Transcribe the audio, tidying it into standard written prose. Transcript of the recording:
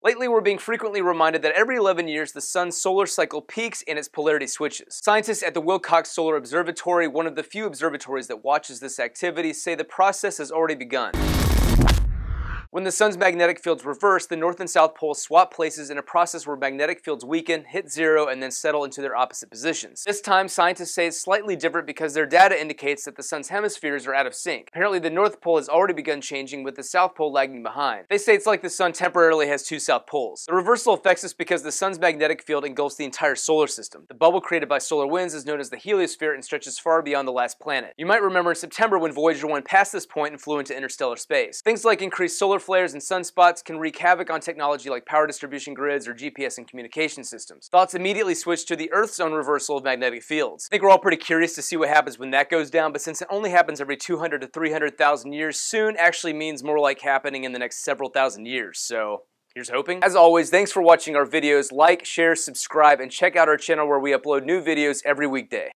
Lately, we're being frequently reminded that every 11 years the sun's solar cycle peaks and its polarity switches. Scientists at the Wilcox Solar Observatory, one of the few observatories that watches this activity, say the process has already begun. When the sun's magnetic fields reverse, the north and south poles swap places in a process where magnetic fields weaken, hit zero, and then settle into their opposite positions. This time, scientists say it's slightly different because their data indicates that the sun's hemispheres are out of sync. Apparently, the north pole has already begun changing, with the south pole lagging behind. They say it's like the sun temporarily has two south poles. The reversal affects us because the sun's magnetic field engulfs the entire solar system. The bubble created by solar winds is known as the heliosphere and stretches far beyond the last planet. You might remember in September when Voyager 1 passed this point and flew into interstellar space. Things like increased solar flares and sunspots can wreak havoc on technology like power distribution grids or GPS and communication systems. Thoughts immediately switch to the Earth's own reversal of magnetic fields. I think we're all pretty curious to see what happens when that goes down, but since it only happens every 200 to 300,000 years, soon actually means more like happening in the next several thousand years, so here's hoping. As always, thanks for watching our videos. Like, share, subscribe, and check out our channel where we upload new videos every weekday.